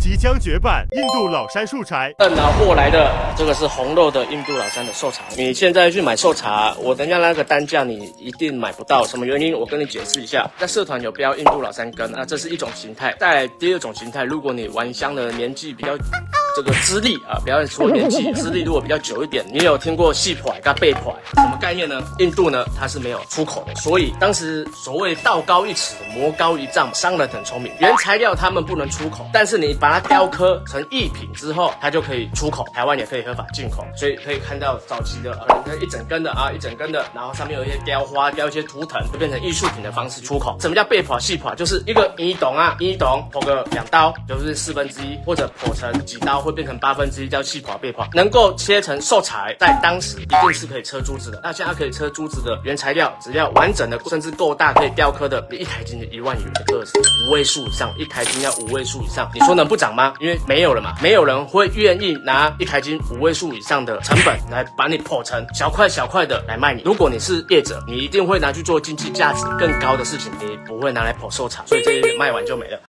即将绝版印度老山树柴。 拿货来的这个是红肉的印度老山的寿茶。你现在去买寿茶，我等一下那个单价你一定买不到，什么原因？我跟你解释一下。在社团有标印度老山根，那这是一种形态。再来第二种形态，如果你玩香的年纪比较这个资历啊，不要说年纪，资历如果比较久一点，你有听过细脯跟背脯什么概念呢？印度呢它是没有出口的，所以当时所谓道高一尺，魔高一丈，商人很聪明，原材料他们不能出口，但是你把它雕刻成艺品之后，它就可以出口，台湾也可以合法进口，所以可以看到早期的一整根的啊，一整根的，然后上面有一些雕花，雕一些图腾，就变成艺术品的方式出口。什么叫背脯细脯？就是一个一董剖个2刀，就是1/4，或者剖成几刀会变成1/8，叫细脯背脯。能够切成寿柴，在当时一定是可以车珠子的。那现在可以车珠子的原材料，只要完整的，甚至够大可以雕刻的，一台金就1万元，5位数以上，一台金要5位数以上，你说能不涨吗？因为没有了嘛，没有人会愿意拿一台金5位数以上的成本来把你剖成小块小块的来卖你。如果你是业者，你一定会拿去做经济价值更高的事情，你不会拿来剖寿茶，所以这一卖完就没了。